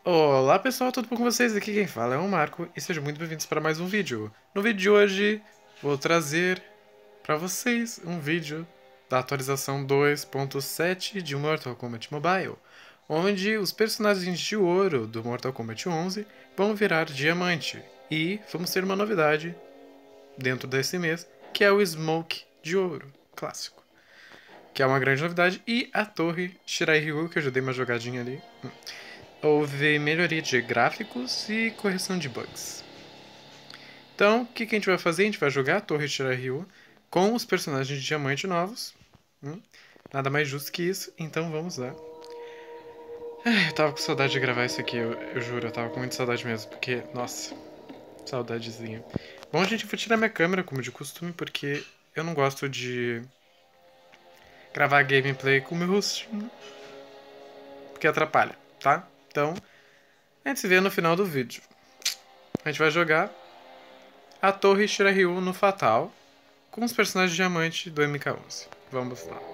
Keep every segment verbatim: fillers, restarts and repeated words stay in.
Olá pessoal, tudo bom com vocês? Aqui quem fala é o Marco e sejam muito bem-vindos para mais um vídeo. No vídeo de hoje vou trazer para vocês um vídeo da atualização dois ponto sete de Mortal Kombat Mobile, onde os personagens de ouro do Mortal Kombat onze vão virar diamante e vamos ter uma novidade dentro desse mês, que é o Smoke de ouro clássico, que é uma grande novidade, e a torre Shirai Ryu, que eu já dei uma jogadinha ali. Houve melhoria de gráficos e correção de bugs. Então, o que, que a gente vai fazer? A gente vai jogar a Torre Shirahyu com os personagens de diamante novos. Hum? Nada mais justo que isso, então vamos lá. Ai, eu tava com saudade de gravar isso aqui, eu, eu juro, eu tava com muita saudade mesmo, porque, nossa, saudadezinha. Bom, gente, eu vou tirar minha câmera, como de costume, porque eu não gosto de gravar gameplay com o meu rostinho, porque atrapalha, tá? Então, a gente se vê no final do vídeo. A gente vai jogar a Torre Shirahyu no Fatal, com os personagens de diamante do M K onze. Vamos lá.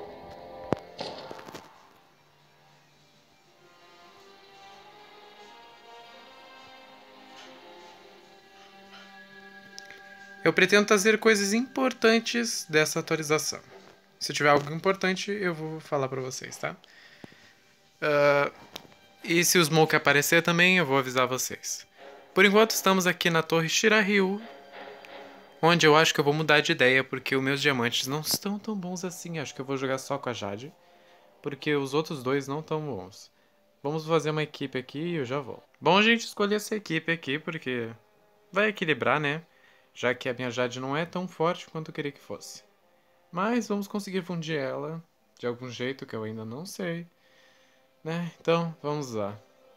Eu pretendo trazer coisas importantes dessa atualização. Se tiver algo importante, eu vou falar pra vocês, tá? Uh, e se o Smoke aparecer também, eu vou avisar vocês. Por enquanto, estamos aqui na Torre Shirahyu, onde eu acho que eu vou mudar de ideia, porque os meus diamantes não estão tão bons assim. Acho que eu vou jogar só com a Jade, porque os outros dois não estão bons. Vamos fazer uma equipe aqui e eu já volto. Bom, gente, escolhi essa equipe aqui porque vai equilibrar, né? Já que a minha Jade não é tão forte quanto eu queria que fosse. Mas vamos conseguir fundir ela de algum jeito que eu ainda não sei, né? Então, vamos lá.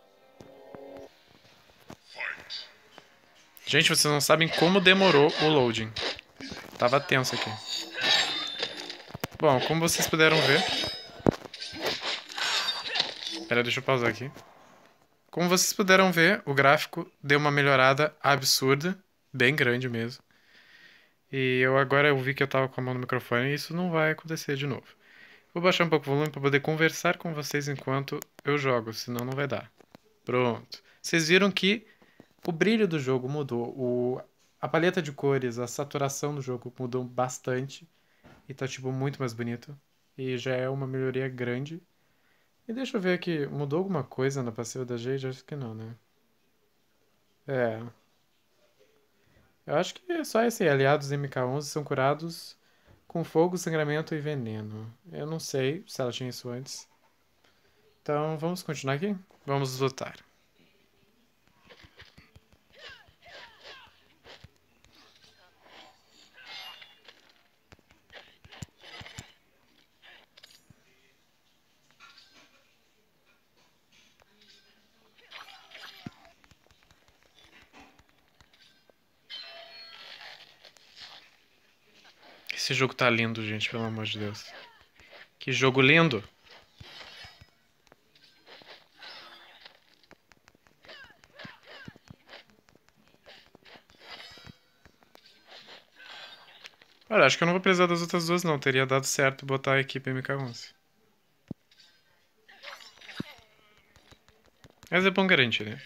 Gente, vocês não sabem como demorou o loading. Tava tenso aqui. Bom, como vocês puderam ver... Pera, deixa eu pausar aqui. Como vocês puderam ver, o gráfico deu uma melhorada absurda. Bem grande mesmo. E eu agora eu vi que eu tava com a mão no microfone e isso não vai acontecer de novo. Vou baixar um pouco o volume para poder conversar com vocês enquanto eu jogo, senão não vai dar. Pronto. Vocês viram que o brilho do jogo mudou. O... A paleta de cores, a saturação do jogo mudou bastante. E tá, tipo, muito mais bonito. E já é uma melhoria grande. E deixa eu ver aqui, mudou alguma coisa na passiva da Jade? Acho que não, né? É. Eu acho que é só esse. Aliados M K onze são curados com fogo, sangramento e veneno. Eu não sei se ela tinha isso antes. Então, vamos continuar aqui? Vamos lutar. Esse jogo tá lindo, gente, pelo amor de Deus. Que jogo lindo! Olha, acho que eu não vou precisar das outras duas, não. Teria dado certo botar a equipe M K onze. Mas é bom garantir, né?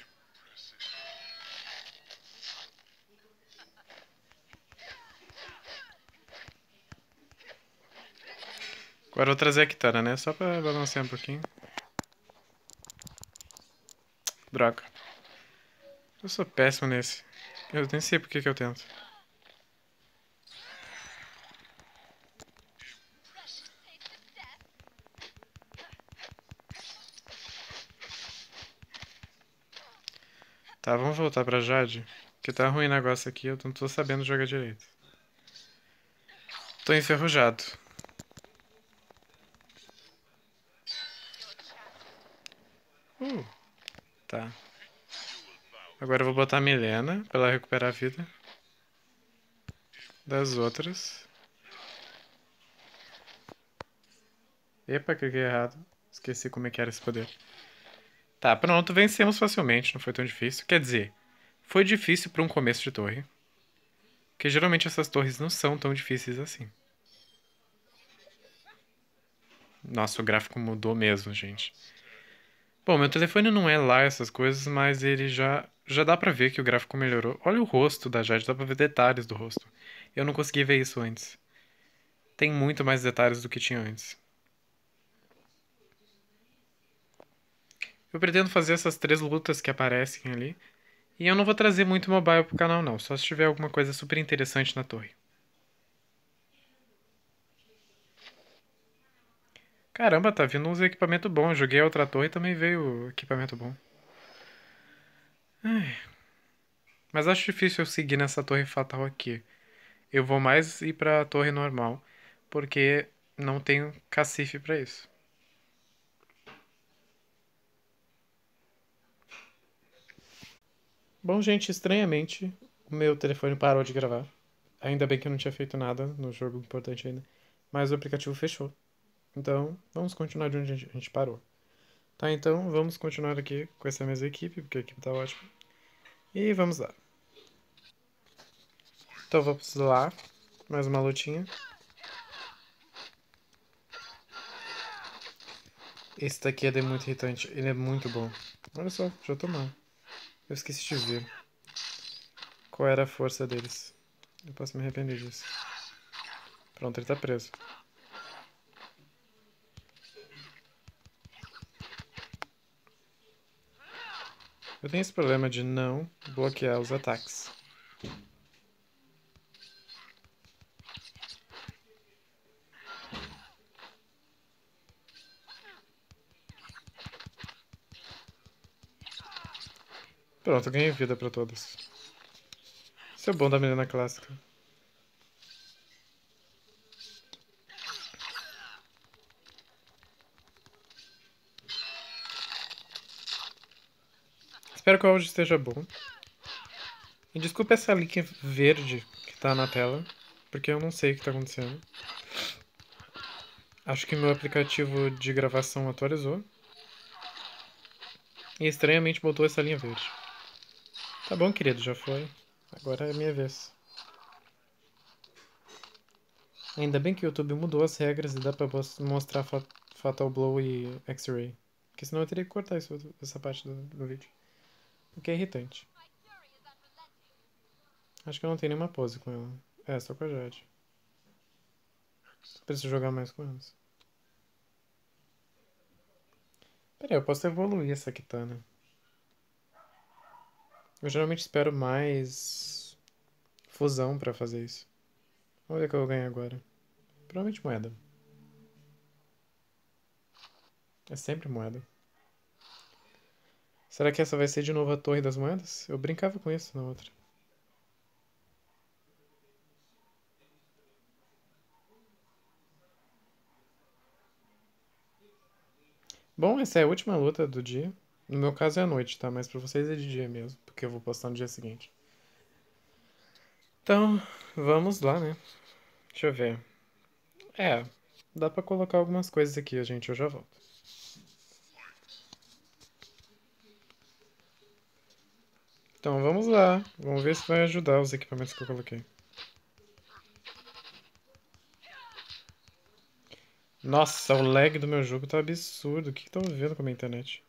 Agora eu vou trazer a Kitana, né? Só pra balancear um pouquinho. Droga. Eu sou péssimo nesse. Eu nem sei por que que eu tento. Tá, vamos voltar pra Jade. Que tá ruim o negócio aqui, eu não tô sabendo jogar direito. Tô enferrujado. Uh, tá. Agora eu vou botar a Milena pra ela recuperar a vida das outras. Epa, cliquei errado. Esqueci como é que era esse poder. Tá, pronto, vencemos facilmente, não foi tão difícil. Quer dizer, foi difícil pra um começo de torre. Porque geralmente essas torres não são tão difíceis assim. Nossa, o gráfico mudou mesmo, gente. Bom, meu telefone não é lá essas coisas, mas ele já já dá pra ver que o gráfico melhorou. Olha o rosto da Jade, dá pra ver detalhes do rosto. Eu não consegui ver isso antes. Tem muito mais detalhes do que tinha antes. Eu pretendo fazer essas três lutas que aparecem ali. E eu não vou trazer muito mobile pro canal não, só se tiver alguma coisa super interessante na torre. Caramba, tá vindo uns equipamentos bons. Eu joguei a outra torre e também veio equipamento bom. Ai, mas acho difícil eu seguir nessa torre fatal aqui. Eu vou mais ir pra torre normal, porque não tenho cacife pra isso. Bom, gente, estranhamente, o meu telefone parou de gravar. Ainda bem que eu não tinha feito nada no jogo importante ainda. Mas o aplicativo fechou. Então, vamos continuar de onde a gente a gente parou. Tá, então vamos continuar aqui com essa mesma equipe, porque a equipe tá ótima. E vamos lá. Então vamos lá. Mais uma lutinha. Esse daqui é muito irritante. Ele é muito bom. Olha só, já tô mal. Eu esqueci de ver qual era a força deles. Eu posso me arrepender disso. Pronto, ele tá preso. Eu tenho esse problema de não bloquear os ataques. Pronto, eu ganhei vida pra todos. Isso é bom da menina clássica. Espero que o áudio esteja bom. E desculpa essa link verde que tá na tela, porque eu não sei o que tá acontecendo. Acho que meu aplicativo de gravação atualizou. E estranhamente botou essa linha verde. Tá bom, querido, já foi. Agora é minha vez. Ainda bem que o YouTube mudou as regras e dá pra mostrar Fatal Blow e X-Ray. Porque senão eu teria que cortar isso, essa parte do, do vídeo. O que é irritante. Acho que eu não tenho nenhuma pose com ela. É, só com a Jade. Preciso jogar mais com elas. Pera aí, eu posso evoluir essa Kitana. Eu geralmente espero mais fusão pra fazer isso. Vamos ver o que eu vou ganhar agora. Provavelmente moeda. É sempre moeda. Será que essa vai ser de novo a Torre das Moedas? Eu brincava com isso na outra. Bom, essa é a última luta do dia. No meu caso é à noite, tá? Mas pra vocês é de dia mesmo, porque eu vou postar no dia seguinte. Então, vamos lá, né? Deixa eu ver. É, dá pra colocar algumas coisas aqui, gente. Eu já volto. Então, vamos lá. Vamos ver se vai ajudar os equipamentos que eu coloquei. Nossa, o lag do meu jogo tá absurdo. O que estão vendo com a minha internet?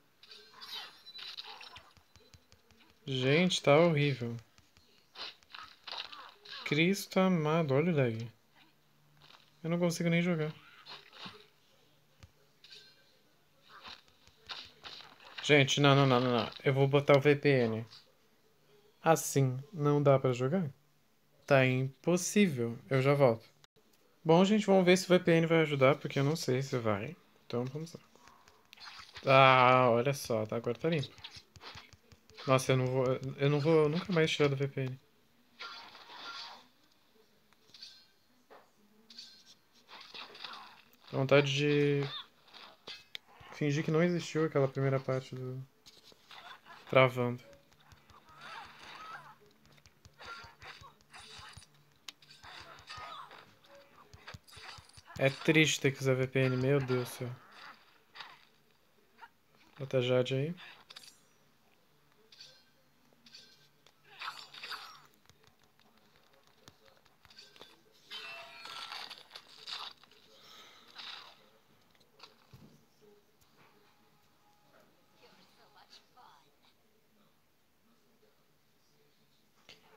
Gente, tá horrível. Cristo amado, olha o lag. Eu não consigo nem jogar. Gente, não, não, não, não, não. Eu vou botar o V P N. Assim, não dá pra jogar? Tá impossível. Eu já volto. Bom, gente, vamos ver se o V P N vai ajudar, porque eu não sei se vai. Então, vamos lá. Ah, olha só, tá, agora tá limpo. Nossa, eu não vou, eu não vou nunca mais tirar do V P N. Vontade de fingir que não existiu aquela primeira parte do travando. É triste ter que usar V P N, meu Deus do céu. Bota a Jade aí.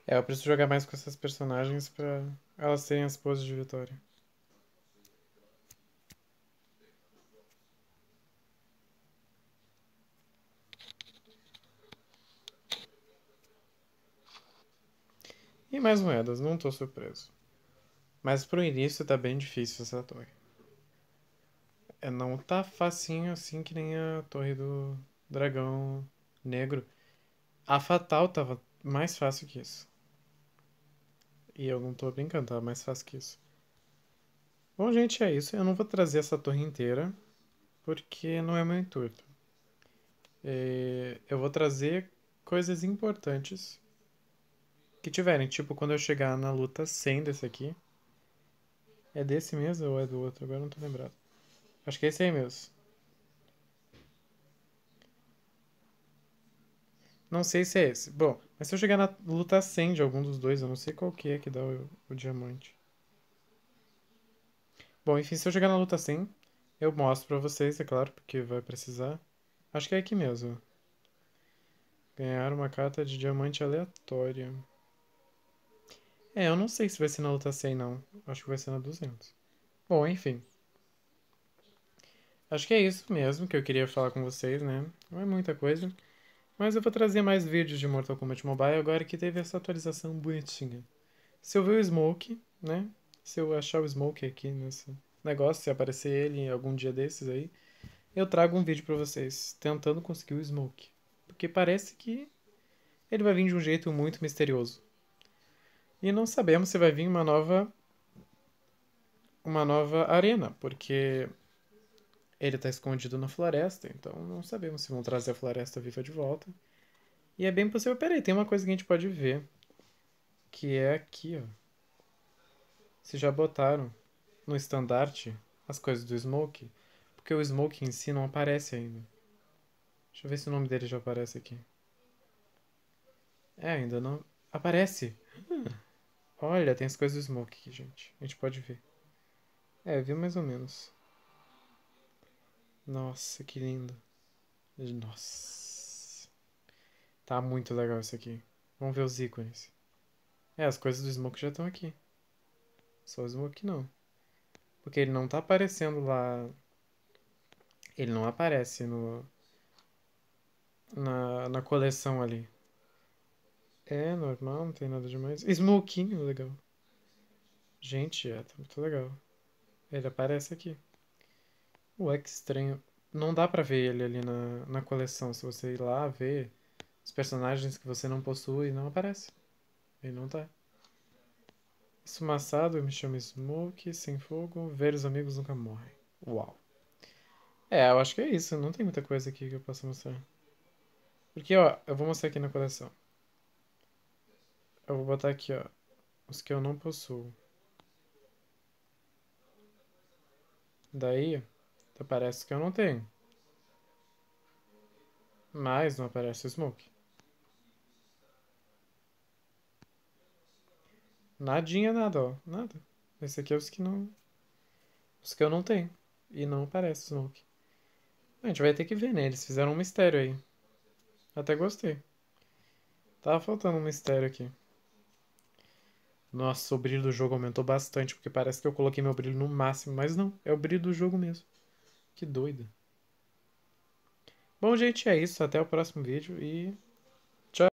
É, eu preciso jogar mais com essas personagens pra elas terem as poses de vitória. E mais moedas, não tô surpreso. Mas pro início tá bem difícil essa torre. É, não tá facinho assim que nem a torre do dragão negro. A fatal tava mais fácil que isso. E eu não tô brincando, tava mais fácil que isso. Bom, gente, é isso. Eu não vou trazer essa torre inteira, porque não é meu intuito. É, eu vou trazer coisas importantes que tiverem. Tipo, quando eu chegar na luta cem desse aqui. É desse mesmo ou é do outro? Agora não tô lembrado. Acho que é esse aí mesmo. Não sei se é esse. Bom, mas se eu chegar na luta cem de algum dos dois, eu não sei qual que é que dá o, o diamante. Bom, enfim, se eu chegar na luta cem, eu mostro pra vocês, é claro, porque vai precisar. Acho que é aqui mesmo. Ganhar uma carta de diamante aleatória. É, eu não sei se vai ser na luta cem, não. Acho que vai ser na duzentos. Bom, enfim. Acho que é isso mesmo que eu queria falar com vocês, né? Não é muita coisa. Mas eu vou trazer mais vídeos de Mortal Kombat Mobile agora que teve essa atualização bonitinha. Se eu ver o Smoke, né? Se eu achar o Smoke aqui nesse negócio, se aparecer ele algum dia desses aí, eu trago um vídeo pra vocês tentando conseguir o Smoke. Porque parece que ele vai vir de um jeito muito misterioso. E não sabemos se vai vir uma nova uma nova arena, porque ele tá escondido na floresta, então não sabemos se vão trazer a floresta viva de volta. E é bem possível. Peraí, tem uma coisa que a gente pode ver, que é aqui, ó. Se já botaram no estandarte as coisas do Smoke, porque o Smoke em si não aparece ainda. Deixa eu ver se o nome dele já aparece aqui. É, ainda não. Aparece! Olha, tem as coisas do Smoke aqui, gente. A gente pode ver. É, viu mais ou menos. Nossa, que lindo. Nossa. Tá muito legal isso aqui. Vamos ver os ícones. É, as coisas do Smoke já estão aqui. Só o Smoke não. Porque ele não tá aparecendo lá. Ele não aparece no. Na, na coleção ali. É normal, não tem nada demais. Smokinho, legal. Gente, é, tá muito legal. Ele aparece aqui. Ué, que estranho. Não dá pra ver ele ali na, na coleção. Se você ir lá ver os personagens que você não possui, não aparece. Ele não tá. Esfumaçado, eu me chamo Smoke, sem fogo, ver os amigos nunca morrem. Uau. É, eu acho que é isso. Não tem muita coisa aqui que eu possa mostrar. Porque, ó, eu vou mostrar aqui na coleção. Eu vou botar aqui, ó, os que eu não possuo. Daí, aparece que eu não tenho. Mas não aparece o Smoke. Nadinha, nada, ó. Nada. Esse aqui é os que não. Os que eu não tenho. E não aparece o Smoke. A gente vai ter que ver, né? Eles fizeram um mistério aí. Até gostei. Tava faltando um mistério aqui. Nossa, o brilho do jogo aumentou bastante, porque parece que eu coloquei meu brilho no máximo, mas não, é o brilho do jogo mesmo. Que doido. Bom, gente, é isso. Até o próximo vídeo e